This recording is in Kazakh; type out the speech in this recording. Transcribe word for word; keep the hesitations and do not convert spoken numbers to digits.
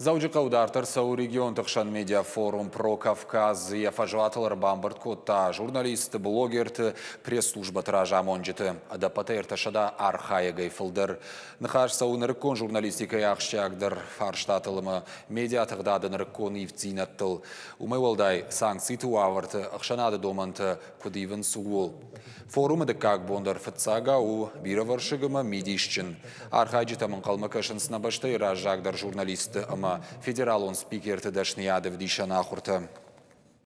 Заужи қаудартыр Сау регион тұқшан медиа форум про Кавказ ефажуатылар бамбырт котта журналисты, блогерті, пресс-служба тыража монжеті. Адапата ерташада архая гайфылдыр. Нахаш Сау нырыккон журналистика яқшчагдыр. Фарштатылымы медиа тығдады нырыккон евцинаттыл. Умай олдай санкций туавырты, ақшанады доманты кудивын суғол. Форумы дыккак бондар фытсага у бираваршыгыма медишчын. Архайджитамын қалмакашын снабашты иражагдыр журналисты ама федерал он спикерті дашниядов дишана ахурты.